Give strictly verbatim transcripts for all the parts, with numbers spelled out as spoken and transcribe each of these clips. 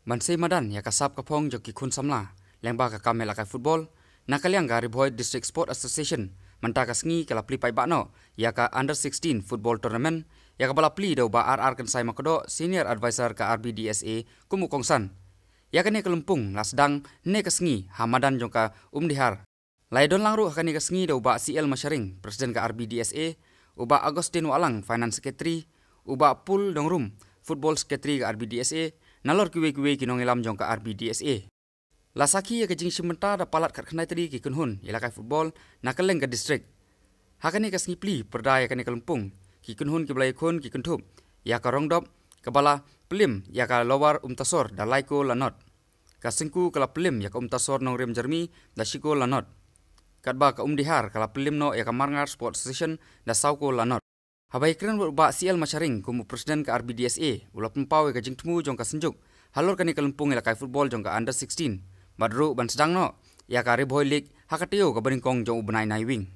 Bansai madan ya kasap kapong joki kun samla lengba ka kamela kai football nakaliang gari boy district sport association manta kasngi kala pli pai bakno ya ka under sixteen football tournament ya ka bala pli do ba R R kan sai makodo senior advisor ka R B D S A kumu kongsan ya ka ne kalumpung lasdang ne kasngi hamadan jongka umdihar laidon langru ka ne kasngi do ba C L Masharing presiden ka R B D S A uba Agustin Walang finance secretary uba Pul Dongrum football secretary ka R B D S A nalor kiwe-kiwe kinong ilam jong ka R B D S A. Lasaki ya kajing simenta da palat kat khnai tadi ki kunhun ilakai football nakaleng ka district. Hakani ka snipli perda ya kani kalumpung ki kunhun ki belai kun ki kuntup ya ka rongdop kebala pelim ya ka lowar umtasor da laiko lanot. Ka singku kala pelim ya ka umtasor nong rem jermi da shiko lanot. Kadba ka umdihar kala pelim no ya ka marngar sports station da sauko lanot. Habai keren ba C L Masharing kumu presiden ke R B D S A ulap empau ke jing temu jong ka senjuk halor kani kalumpung ila kai football jong ka under sixteen badru ban sedang no ya ka Riboy League hakatio ka beringkong jong ubnai nai wing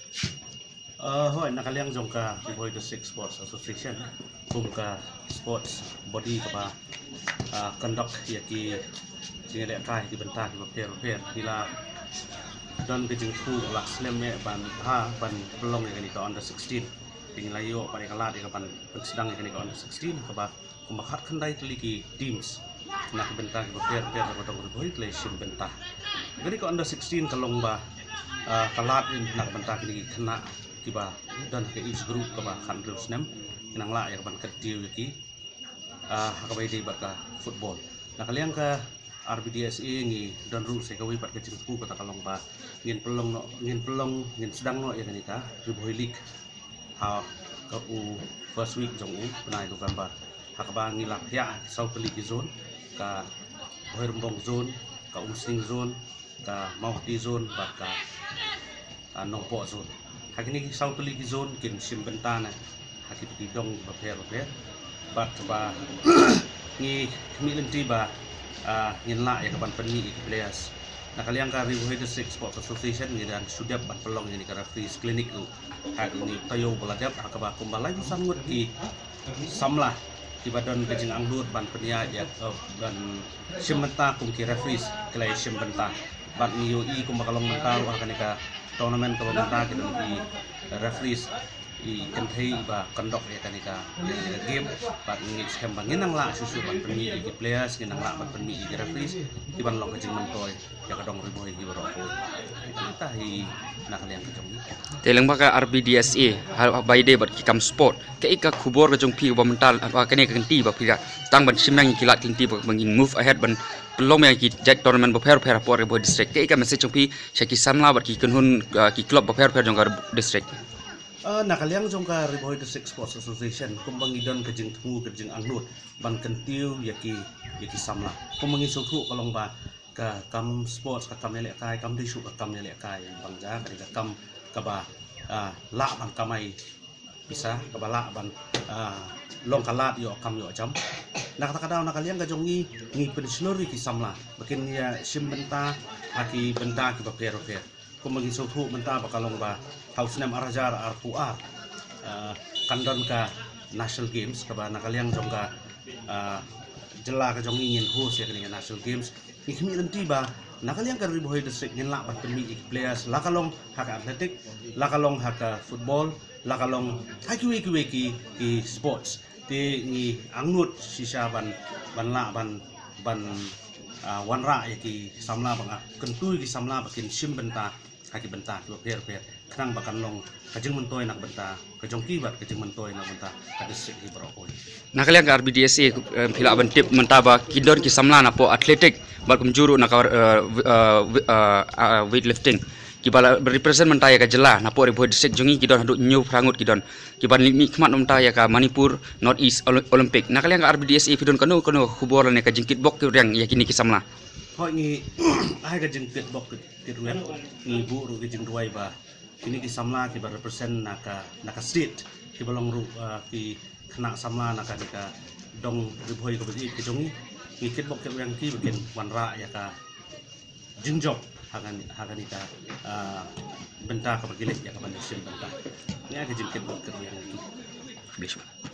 uh hoi nakaliang jong ka Riboy District Sports Association kum ka sports body ka ba uh, conduct ya ki jing le kai di bentah di paper paper bila don ke jing tu lak slem me ban ha ban pelong ya ni ka under sixteen tinggal layo pada kalat yang kapan sedang yang kini sixteen keba kumakat kendai teliki teams nak bentah berper per berpotong berbuat lesim bentah jadi kau under sixteen kalong ba kalat ini nak bentah kini kena kiba dan ke each group keba kan terus nem yang lah yang kapan kecil lagi hakabai di baka football nak kalian ke R B D S A ni dan ru saya kawai pat kecil ku kata kalong ba ngin pelong no ngin pelong ngin sedang no yang kini ka Riboy League ha ka u first week jong u penai tu gambar ha ka bang nilak ya South League zone ka Hermbong zone ka Umsing zone ka Mauti zone bat ka Nongpo zone ha kini South League zone kin simbentana ha ki pi dong ba per per bat ba ni kemilen tiba ngin la ya ka ban penni players nakaliang ka Riboy District Sports Association ni dan sudah ban pelong ini kara free clinic tu hari ini tayo beladap akaba kumbalai sangut di samlah di badan kejing anglut ban penia ya ban sementa kum ki referees kelai sementa ban niu i kum bakalong mental wa kanika tournament ka benta ki di referees i kenthei ba kandok ya kanika game ban ngi schem bangin nang la susu ban peni di players nang la ban peni di referees di ban long kejing mentoy ya kadong Riboy di beroko kita hi nakaliang kejong teleng baka R B D S A hal bai de bat kikam sport ke ika kubor ke jong pi ba mental apa kene ke kenti ba pira tang ban simang kilat kenti ba mangin move ahead ban pelong yang ki jet tournament ba per per por Riboy district ke ika message jong pi syaki samla bat ki kunhun ki club ba per per jong ka district Uh, nakaliang jong ka Riboy District Sports Association kumbangi don kejing temu kejing anglut ban kentiu yaki yaki samla kumbangi sutu kalong ba ka kam sports ka kam elek kai kam disu ka kam elek kai bangja ka kam ka ba uh, la ban kamai bisa ka ba la ban uh, long kalat yo kam yo jam nak kata nakaliang ka jong ni ni pensionori ki samla bakin ya simbenta aki benta ki ba per per kumbangi sutu menta ba kalong ba House nem arajar arpuar kandon ka national games kaba nakaliang jong ka jela ka jong ingin host ya kini national games ikmi lenti ba nakaliang ka Riboy district ngin la pat pemi players lakalong haka athletic lakalong haka football lakalong haki weki weki ki sports ti ni angnut sisa ban ban la ban ban wanra ya ki samla banga kentui ki samla bakin simbenta haki benta ki per per kenang bakan long kajeng mentoy nak benta kajong kibat kajeng mentoy nak benta kada sik hi berokoi nakaliang ka R B D S A phila ban tip mentaba kidon ki samla na po athletic bal kumjuru na ka weightlifting ki bala represent mentaya ka jela na po Riboy district jongi kidon haduk new prangut kidon ki ban ni khmat mentaya ka Manipur North East Olympic nakaliang ka R B D S A fidon kanu kanu khubor ne ka jingkit bok ki yang yakini ki samla hoi ni ai ka jingkit bok ki ruan ni bu ru ki jing ruai ba ini ki samla ki represent naka naka state ki balong ru ki kena samla naka dika dong Riboy ko biji ki jongi ni kit bok yang ki bikin wanra ya ka jingjob hagan hagan ita benta ka bagilek ya ka ban sim benta ni aga jingkit bok yang ki